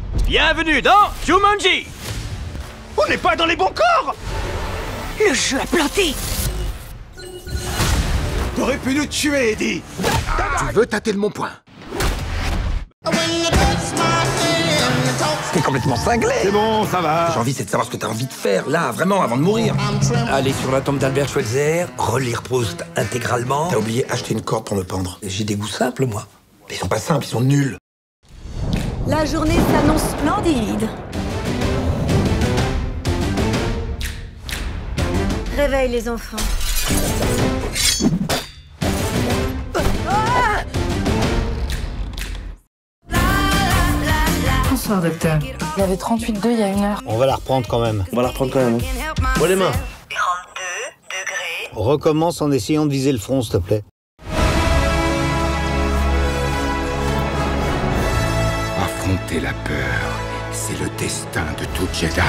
Bienvenue dans Jumanji. On n'est pas dans les bons corps. Le jeu a planté. T'aurais pu nous tuer, Eddie. Tu veux tâter de mon point? T'es complètement cinglé. C'est bon, ça va. J'ai envie, c'est de savoir ce que t'as envie de faire, là, vraiment, avant de mourir. Aller sur la tombe d'Albert Schweitzer, relire Proust intégralement. T'as oublié acheter une corde pour me pendre. J'ai des goûts simples, moi. Ils sont pas simples, ils sont nuls. La journée s'annonce splendide. Réveille les enfants. Bonsoir, docteur. Il y avait 38,2 il y a 1 heure. On va la reprendre quand même. On va la reprendre quand même. Bon les mains. 32 degrés. Recommence en essayant de viser le front, s'il te plaît. Affronter la peur, c'est le destin de tout Jedi.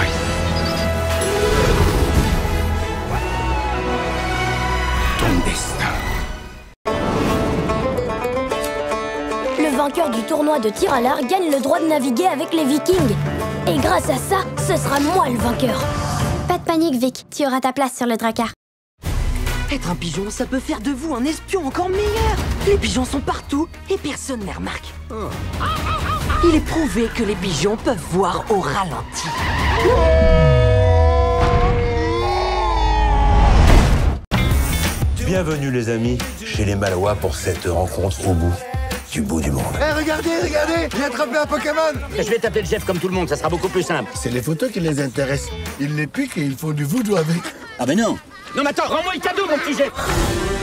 Ton destin. Le vainqueur du tournoi de tir à l'arc gagne le droit de naviguer avec les Vikings. Et grâce à ça, ce sera moi le vainqueur. Pas de panique, Vic. Tu auras ta place sur le Drakkar. Être un pigeon, ça peut faire de vous un espion encore meilleur. Les pigeons sont partout et personne ne les remarque. Il est prouvé que les pigeons peuvent voir au ralenti. Bienvenue les amis chez les Malois pour cette rencontre au bout du monde. Regardez, j'ai attrapé un Pokémon. Je vais t'appeler le chef comme tout le monde, ça sera beaucoup plus simple. C'est les photos qui les intéressent. Ils les piquent et ils font du voodoo avec. Ah ben non. Non mais attends, rends-moi le cadeau mon petit chef.